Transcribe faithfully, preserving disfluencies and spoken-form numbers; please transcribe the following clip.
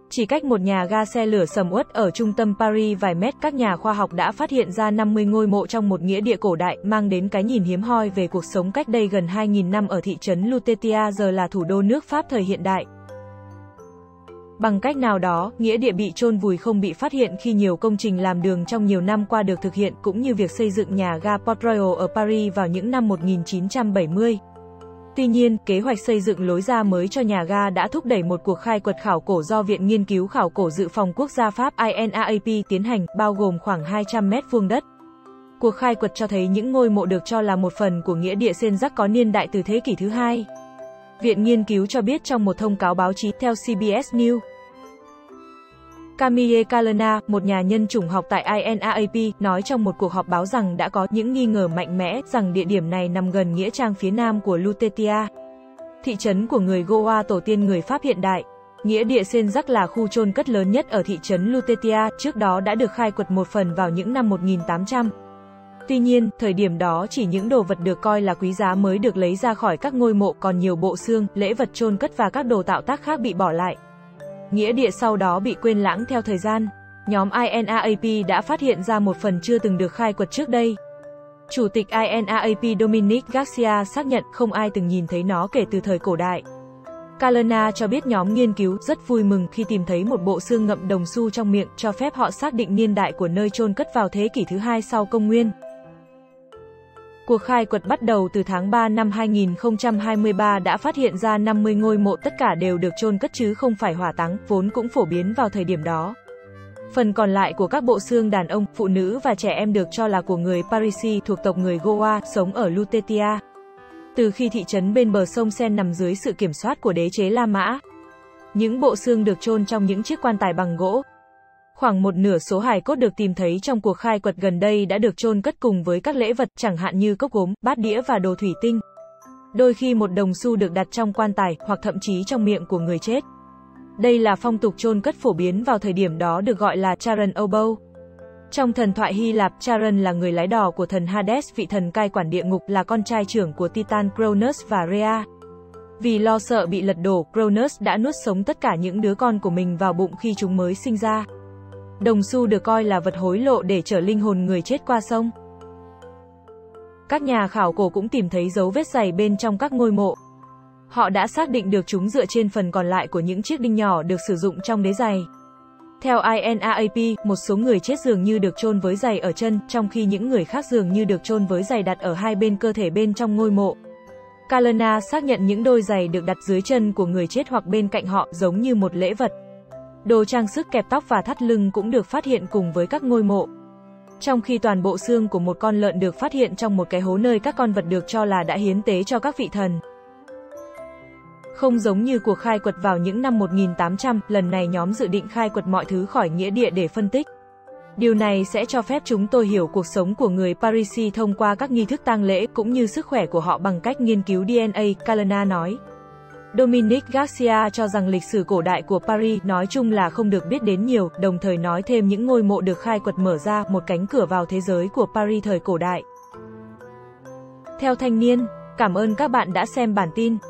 Chỉ cách một nhà ga xe lửa sầm uất ở trung tâm Paris vài mét, các nhà khoa học đã phát hiện ra năm mươi ngôi mộ trong một nghĩa địa cổ đại, mang đến cái nhìn hiếm hoi về cuộc sống cách đây gần hai nghìn năm ở thị trấn Lutetia, giờ là thủ đô nước Pháp thời hiện đại. Bằng cách nào đó, nghĩa địa bị chôn vùi không bị phát hiện khi nhiều công trình làm đường trong nhiều năm qua được thực hiện, cũng như việc xây dựng nhà ga Port-Royal ở Paris vào những năm một nghìn chín trăm bảy mươi. Tuy nhiên, kế hoạch xây dựng lối ra mới cho nhà ga đã thúc đẩy một cuộc khai quật khảo cổ do Viện Nghiên cứu Khảo cổ Dự phòng Quốc gia Pháp I N A A P tiến hành, bao gồm khoảng hai trăm mét vuông đất. Cuộc khai quật cho thấy những ngôi mộ được cho là một phần của nghĩa địa Saint-Jacques có niên đại từ thế kỷ thứ hai. Viện nghiên cứu cho biết trong một thông cáo báo chí, theo C B S News. Camille Calena, một nhà nhân chủng học tại I N A A P, nói trong một cuộc họp báo rằng đã có những nghi ngờ mạnh mẽ rằng địa điểm này nằm gần nghĩa trang phía nam của Lutetia, thị trấn của người Goa tổ tiên người Pháp hiện đại. Nghĩa địa Saint-Jacques là khu chôn cất lớn nhất ở thị trấn Lutetia, trước đó đã được khai quật một phần vào những năm một nghìn tám trăm. Tuy nhiên, thời điểm đó chỉ những đồ vật được coi là quý giá mới được lấy ra khỏi các ngôi mộ, còn nhiều bộ xương, lễ vật chôn cất và các đồ tạo tác khác bị bỏ lại. Nghĩa địa sau đó bị quên lãng theo thời gian. Nhóm I N A A P đã phát hiện ra một phần chưa từng được khai quật trước đây. Chủ tịch I N A A P Dominic Garcia xác nhận không ai từng nhìn thấy nó kể từ thời cổ đại. Calena cho biết nhóm nghiên cứu rất vui mừng khi tìm thấy một bộ xương ngậm đồng xu trong miệng, cho phép họ xác định niên đại của nơi chôn cất vào thế kỷ thứ hai sau công nguyên. Cuộc khai quật bắt đầu từ tháng ba năm hai nghìn không trăm hai mươi ba đã phát hiện ra năm mươi ngôi mộ, tất cả đều được chôn cất chứ không phải hỏa táng, vốn cũng phổ biến vào thời điểm đó. Phần còn lại của các bộ xương đàn ông, phụ nữ và trẻ em được cho là của người Parisi thuộc tộc người Goa, sống ở Lutetia. Từ khi thị trấn bên bờ sông Seine nằm dưới sự kiểm soát của đế chế La Mã, những bộ xương được chôn trong những chiếc quan tài bằng gỗ. Khoảng một nửa số hài cốt được tìm thấy trong cuộc khai quật gần đây đã được chôn cất cùng với các lễ vật, chẳng hạn như cốc gốm, bát đĩa và đồ thủy tinh. Đôi khi một đồng xu được đặt trong quan tài, hoặc thậm chí trong miệng của người chết. Đây là phong tục chôn cất phổ biến vào thời điểm đó được gọi là Charon Obo. Trong thần thoại Hy Lạp, Charon là người lái đò của thần Hades, vị thần cai quản địa ngục, là con trai trưởng của Titan Cronus và Rhea. Vì lo sợ bị lật đổ, Cronus đã nuốt sống tất cả những đứa con của mình vào bụng khi chúng mới sinh ra. Đồng xu được coi là vật hối lộ để chở linh hồn người chết qua sông. Các nhà khảo cổ cũng tìm thấy dấu vết giày bên trong các ngôi mộ. Họ đã xác định được chúng dựa trên phần còn lại của những chiếc đinh nhỏ được sử dụng trong đế giày. Theo I N A A P, một số người chết dường như được chôn với giày ở chân, trong khi những người khác dường như được chôn với giày đặt ở hai bên cơ thể bên trong ngôi mộ. Calena xác nhận những đôi giày được đặt dưới chân của người chết hoặc bên cạnh họ, giống như một lễ vật. Đồ trang sức kẹp tóc và thắt lưng cũng được phát hiện cùng với các ngôi mộ. Trong khi toàn bộ xương của một con lợn được phát hiện trong một cái hố nơi các con vật được cho là đã hiến tế cho các vị thần. Không giống như cuộc khai quật vào những năm một nghìn tám trăm, lần này nhóm dự định khai quật mọi thứ khỏi nghĩa địa để phân tích. Điều này sẽ cho phép chúng tôi hiểu cuộc sống của người Parisi thông qua các nghi thức tang lễ, cũng như sức khỏe của họ bằng cách nghiên cứu D N A, Calena nói. Dominic Garcia cho rằng lịch sử cổ đại của Paris nói chung là không được biết đến nhiều, đồng thời nói thêm những ngôi mộ được khai quật mở ra một cánh cửa vào thế giới của Paris thời cổ đại. Theo Thanh niên, cảm ơn các bạn đã xem bản tin.